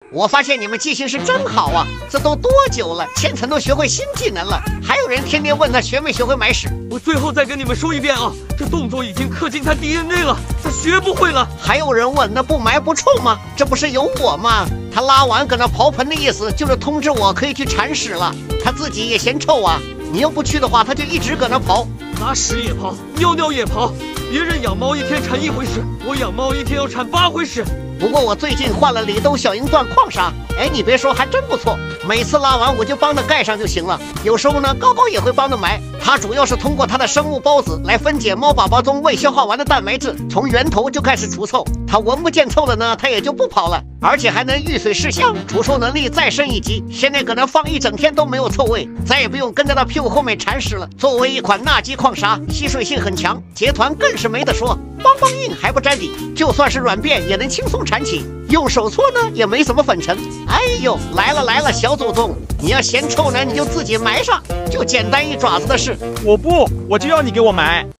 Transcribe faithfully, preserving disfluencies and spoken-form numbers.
我发现你们记性是真好啊！这都多久了，千层都学会新技能了，还有人天天问他学没学会买屎。 我最后再跟你们说一遍啊，这动作已经刻进他 D N A 了，他学不会了。 还有人问，那不埋不臭吗？这不是有我吗？他拉完搁那刨盆的意思就是通知我可以去铲屎了，他自己也嫌臭啊。你要不去的话，他就一直搁那刨， 拉屎也刨，尿尿也刨。别人养猫一天铲一回屎，我养猫一天要铲八回屎。 不过我最近换了里兜小银钻矿砂，哎，你别说，还真不错。每次拉完我就帮着盖上就行了。有时候呢，高高也会帮着埋。它主要是通过它的生物孢子来分解猫宝宝中未消化完的蛋白质，从源头就开始除臭。它闻不见臭了呢，它也就不跑了，而且还能遇水释香，除臭能力再升一级。现在搁那放一整天都没有臭味，再也不用跟着它屁股后面铲屎了。作为一款钠基矿砂，吸水性很强，结团更是没得说，邦邦硬还不粘底，就算是软便也能轻松铲起。用手搓呢也没什么粉尘。哎呦，来了来了，小祖宗，你要嫌臭呢，你就自己埋上，就简单一爪子的事。 我不，我就要你给我埋。